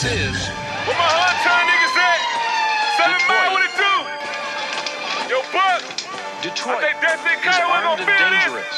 This is where my hard-time niggas at? 7 Mile, what it do? Yo, Buck. Detroit I think that's it, is Kyle. We're armed gonna and feel dangerous.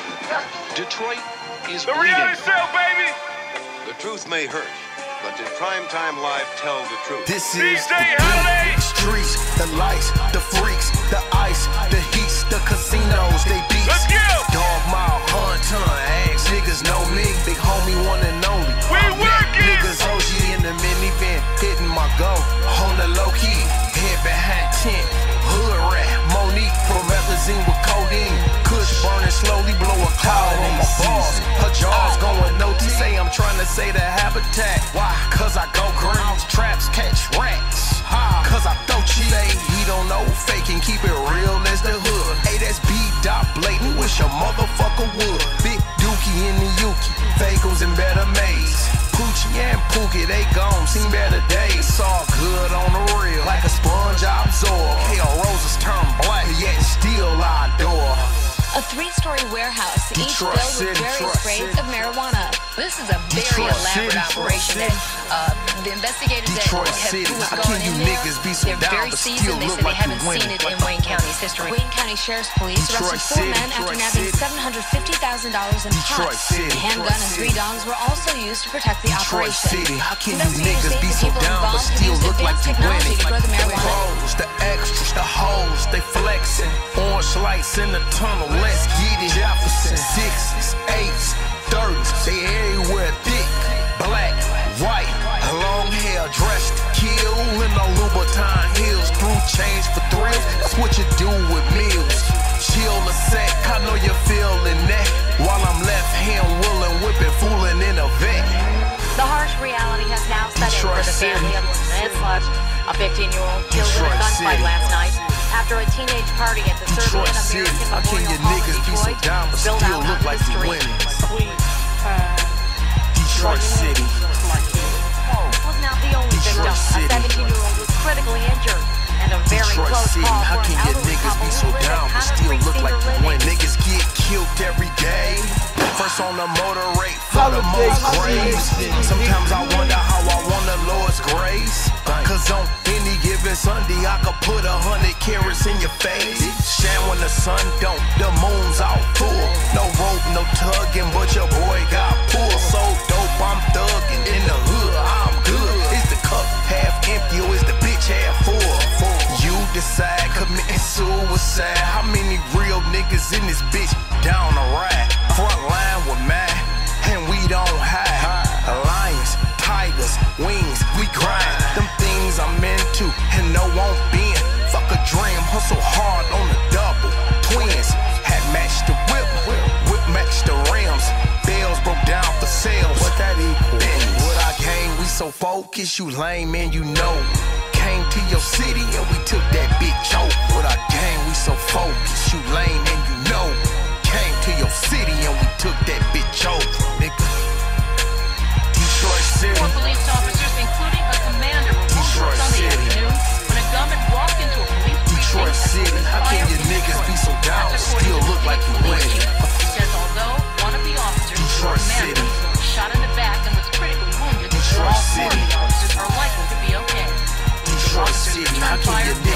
Detroit is the reality bleeding. show, baby. The truth may hurt, but did Primetime Live tell the truth? This is DJ Holliday. the streets, the lights, the freaks, the ice, the heats, the casinos, they beats. Let's go. Dog mile, ton, ass niggas know me. Big homie, one and only. We working. Niggas OG in the minivan, hitting my goal. On the low key, head behind tent. Hood rat, Monique, promethazine with codeine. Kush burning slowly, blow a cloud on my balls. Her jaws going no T. Say I'm trying to say the habitat. Why? Cause I go green. Traps catch rats. Cause I throw cheese. Say he don't know faking, keep it real as the hood. Hey, that's B-Dot Blatant, wish a motherfucker would. Big Dookie in the Yuki, Fagos and better maze. Poochie and Pookie, they gone, seen better days. It's all good on the real, like a sponge I absorb. Hell, roses turn black, yet still I adore. A 3-story warehouse, each Detroit filled with City, various Detroit grades City. of marijuana. This is a very Detroit elaborate City, operation Detroit that the investigators Detroit that have City. who How have gone can you in there, niggas be so they're down very but seasoned. still They look say like they you haven't winning? seen it in Wayne County's history. Wayne County Sheriff's Police Detroit arrested 4 City, men after Detroit nabbing City. $750,000 in Detroit pots. City, A handgun and 3 Detroit dogs were also used to protect the Detroit operation. City, how can you Investigators niggas say be the so people down but involved still used look like advanced you technology winning? to grow the The marijuana. pros, the extras, the hoes, they flexing. Orange lights in the tunnel, let's get it. Jefferson, 6s, 8s, 30s, they everywhere thick. Black, white, long hair, dressed to kill in the Louboutin heels. Through change for thrills, that's what you do with meals. Chill a sec, I know you're feeling that. While I'm left hand willing, whipping, fooling in a vet. The harsh reality has now set in for Detroit the family City. of Lynette Slush, a 15-year-old killed in a Detroit gunfight City. last night after a teenage party at the Detroit Serbian City, American how can Memorial you Hall niggas in be so Detroit down but spilled still out look onto like the you street. winning? Detroit City. Was not the only victim. Detroit A City. 17-year-old was critically injured, and a very Detroit close City, call how for can an you elderly niggas couple be so who live down at but still Connor look like Street you win? Living. Niggas get killed every day. First on the motor rate for the most graves. Sometimes I wonder how I want the Lord's grace. Cause on any given Sunday I could put 100 carats in your face. Shine when the sun don't, the moon's out full. No rope, no tugging, but your boy got pulled. So dope, I'm thugging. In the hood, I'm good. Is the cup half empty or is the bitch half full? You decide, committing suicide. How many real niggas in this bitch down the ride? Front line with mine, and we don't hide. Lions, tigers, wings, we grind. Them things I'm into, and no won't bend. Fuck a dream, hustle hard on the double. Twins had matched the whip matched the rims. Bells broke down for sales. What that equal? What I gain, we so focused, you lame man, you know. Came to your city and we took that bitch over. What I gain, we so focused, you lame and you know. Came to your city and we took that bitch over, nigga. Detroit City. 4 police officers, including a commander, were Detroit wounded Sunday City. afternoon when a gunman walked into a police Detroit precinct City. and How can fired you in niggas Detroit. be so down That's but still according to look the like you police winning? chief. He says although one of the officers, Detroit the commander, City. was shot in the back and was critically wounded, Detroit all 4 of City. the officers are likely to be okay. Detroit Officers City. returned How can fire you from